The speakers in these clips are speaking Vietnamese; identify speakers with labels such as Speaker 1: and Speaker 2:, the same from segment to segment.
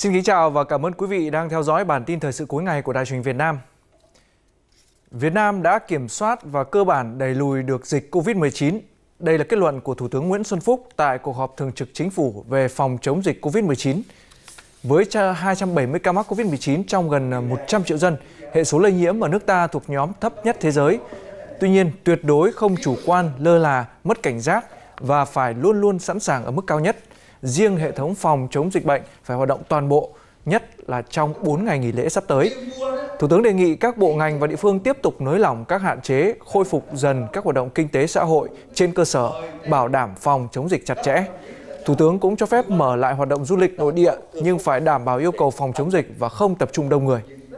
Speaker 1: Xin kính chào và cảm ơn quý vị đang theo dõi bản tin thời sự cuối ngày của Đài truyền hình Việt Nam. Việt Nam đã kiểm soát và cơ bản đẩy lùi được dịch Covid-19. Đây là kết luận của Thủ tướng Nguyễn Xuân Phúc tại cuộc họp thường trực Chính phủ về phòng chống dịch Covid-19. Với 270 ca mắc Covid-19 trong gần 100 triệu dân, hệ số lây nhiễm ở nước ta thuộc nhóm thấp nhất thế giới. Tuy nhiên, tuyệt đối không chủ quan, lơ là, mất cảnh giác và phải luôn luôn sẵn sàng ở mức cao nhất. Riêng hệ thống phòng chống dịch bệnh phải hoạt động toàn bộ, nhất là trong 4 ngày nghỉ lễ sắp tới. Thủ tướng đề nghị các bộ ngành và địa phương tiếp tục nới lỏng các hạn chế, khôi phục dần các hoạt động kinh tế xã hội trên cơ sở bảo đảm phòng chống dịch chặt chẽ. Thủ tướng cũng cho phép mở lại hoạt động du lịch nội địa nhưng phải đảm bảo yêu cầu phòng chống dịch và không tập trung đông người.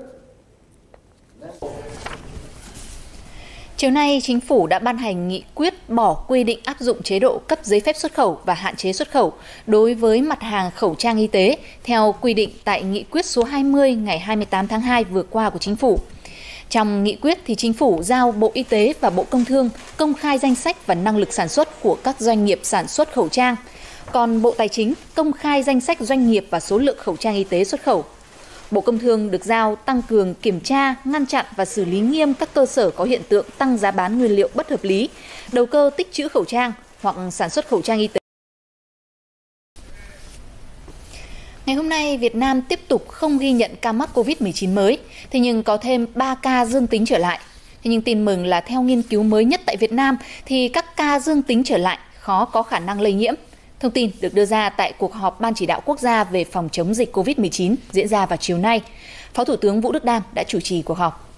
Speaker 2: Chiều nay, Chính phủ đã ban hành nghị quyết bỏ quy định áp dụng chế độ cấp giấy phép xuất khẩu và hạn chế xuất khẩu đối với mặt hàng khẩu trang y tế theo quy định tại nghị quyết số 20 ngày 28 tháng 2 vừa qua của Chính phủ. Trong nghị quyết thì Chính phủ giao Bộ Y tế và Bộ Công Thương công khai danh sách và năng lực sản xuất của các doanh nghiệp sản xuất khẩu trang, còn Bộ Tài chính công khai danh sách doanh nghiệp và số lượng khẩu trang y tế xuất khẩu. Bộ Công Thương được giao tăng cường kiểm tra, ngăn chặn và xử lý nghiêm các cơ sở có hiện tượng tăng giá bán nguyên liệu bất hợp lý, đầu cơ tích trữ khẩu trang hoặc sản xuất khẩu trang y tế. Ngày hôm nay, Việt Nam tiếp tục không ghi nhận ca mắc COVID-19 mới, thế nhưng có thêm 3 ca dương tính trở lại. Thế nhưng tin mừng là theo nghiên cứu mới nhất tại Việt Nam thì các ca dương tính trở lại khó có khả năng lây nhiễm. Thông tin được đưa ra tại cuộc họp Ban Chỉ đạo Quốc gia về phòng chống dịch COVID-19 diễn ra vào chiều nay. Phó Thủ tướng Vũ Đức Đam đã chủ trì cuộc họp.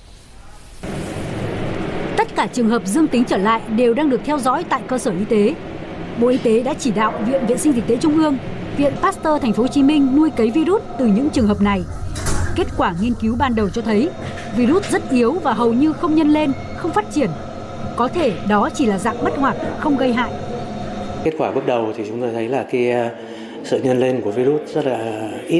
Speaker 3: Tất cả trường hợp dương tính trở lại đều đang được theo dõi tại cơ sở y tế. Bộ Y tế đã chỉ đạo Viện Vệ sinh Dịch tễ Trung ương, Viện Pasteur Thành phố Hồ Chí Minh nuôi cấy virus từ những trường hợp này. Kết quả nghiên cứu ban đầu cho thấy virus rất yếu và hầu như không nhân lên, không phát triển. Có thể đó chỉ là dạng bất hoạt, không gây hại.
Speaker 4: Kết quả bước đầu thì chúng tôi thấy là sự nhân lên của virus rất là ít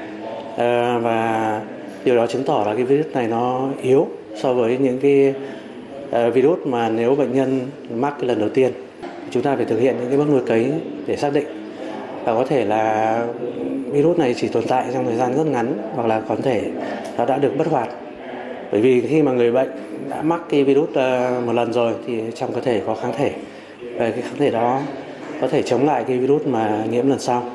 Speaker 4: và điều đó chứng tỏ là cái virus này nó yếu so với những virus mà nếu bệnh nhân mắc cái lần đầu tiên. Chúng ta phải thực hiện những cái bước nuôi cấy để xác định và có thể là virus này chỉ tồn tại trong thời gian rất ngắn hoặc là có thể nó đã được bất hoạt. Bởi vì khi mà người bệnh đã mắc cái virus một lần rồi thì trong cơ thể có kháng thể và cái kháng thể đó có thể chống lại cái virus mà nhiễm lần sau.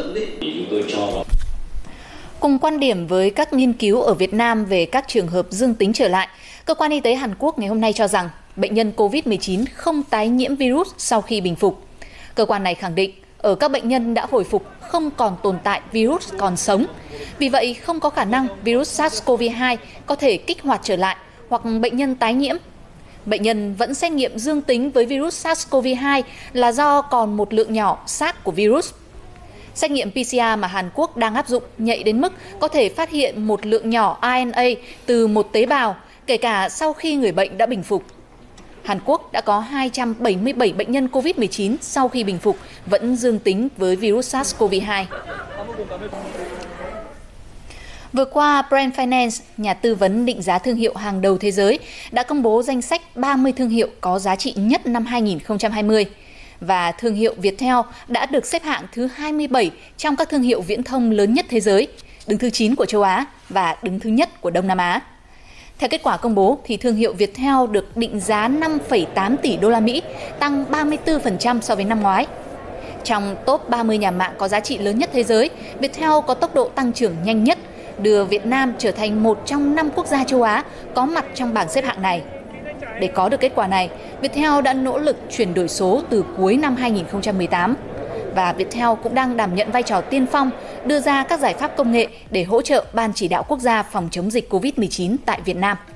Speaker 2: Cùng quan điểm với các nghiên cứu ở Việt Nam về các trường hợp dương tính trở lại, Cơ quan Y tế Hàn Quốc ngày hôm nay cho rằng bệnh nhân COVID-19 không tái nhiễm virus sau khi bình phục. Cơ quan này khẳng định ở các bệnh nhân đã hồi phục không còn tồn tại virus còn sống. Vì vậy, không có khả năng virus SARS-CoV-2 có thể kích hoạt trở lại hoặc bệnh nhân tái nhiễm. Bệnh nhân vẫn xét nghiệm dương tính với virus SARS-CoV-2 là do còn một lượng nhỏ xác của virus. Xét nghiệm PCR mà Hàn Quốc đang áp dụng nhạy đến mức có thể phát hiện một lượng nhỏ RNA từ một tế bào, kể cả sau khi người bệnh đã bình phục. Hàn Quốc đã có 277 bệnh nhân COVID-19 sau khi bình phục vẫn dương tính với virus SARS-CoV-2. Vừa qua, Brand Finance, nhà tư vấn định giá thương hiệu hàng đầu thế giới, đã công bố danh sách 30 thương hiệu có giá trị nhất năm 2020. Và thương hiệu Viettel đã được xếp hạng thứ 27 trong các thương hiệu viễn thông lớn nhất thế giới, đứng thứ 9 của châu Á và đứng thứ nhất của Đông Nam Á. Theo kết quả công bố, thì thương hiệu Viettel được định giá 5,8 tỷ đô la Mỹ, tăng 34% so với năm ngoái. Trong top 30 nhà mạng có giá trị lớn nhất thế giới, Viettel có tốc độ tăng trưởng nhanh nhất, đưa Việt Nam trở thành một trong 5 quốc gia châu Á có mặt trong bảng xếp hạng này. Để có được kết quả này, Viettel đã nỗ lực chuyển đổi số từ cuối năm 2018. Và Viettel cũng đang đảm nhận vai trò tiên phong, đưa ra các giải pháp công nghệ để hỗ trợ Ban Chỉ đạo Quốc gia phòng chống dịch COVID-19 tại Việt Nam.